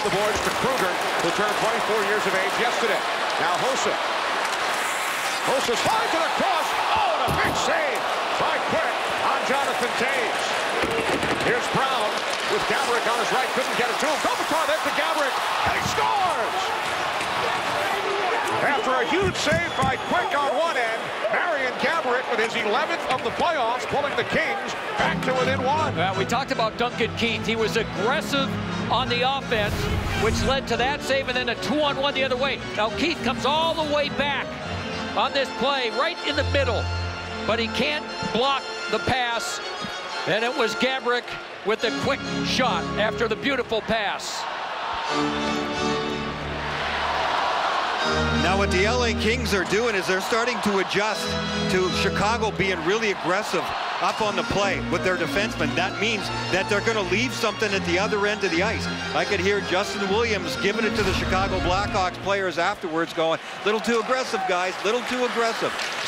the boards to Kruger, who turned 24 years of age yesterday. Now Hossa. Hossa's flying to the cross. Oh, and a big save by Quick on Jonathan Toews. Here's Brown with Gaborik on his right. Couldn't get it to him. Kopitar then to Gaborik, and he scores! After a huge save by Quick on one end, Marian Gaborik with his 11th of the playoffs, pulling the Kings back to within one. Well, we talked about Duncan Keith. He was aggressive on the offense, which led to that save and then a 2-on-1 the other way. Now Keith comes all the way back on this play, right in the middle, but he can't block the pass, and it was Gaborik with the quick shot after the beautiful pass. Now what the LA Kings are doing is they're starting to adjust to Chicago being really aggressive up on the play with their defensemen. That means that they're going to leave something at the other end of the ice. I could hear Justin Williams giving it to the Chicago Blackhawks players afterwards going, little too aggressive, guys, little too aggressive.